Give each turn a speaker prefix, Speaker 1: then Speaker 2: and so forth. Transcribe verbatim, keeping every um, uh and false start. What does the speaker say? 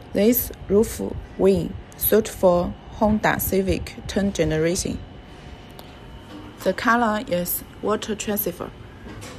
Speaker 1: This roof wing suit for Honda Civic tenth generation. The color is water transfer.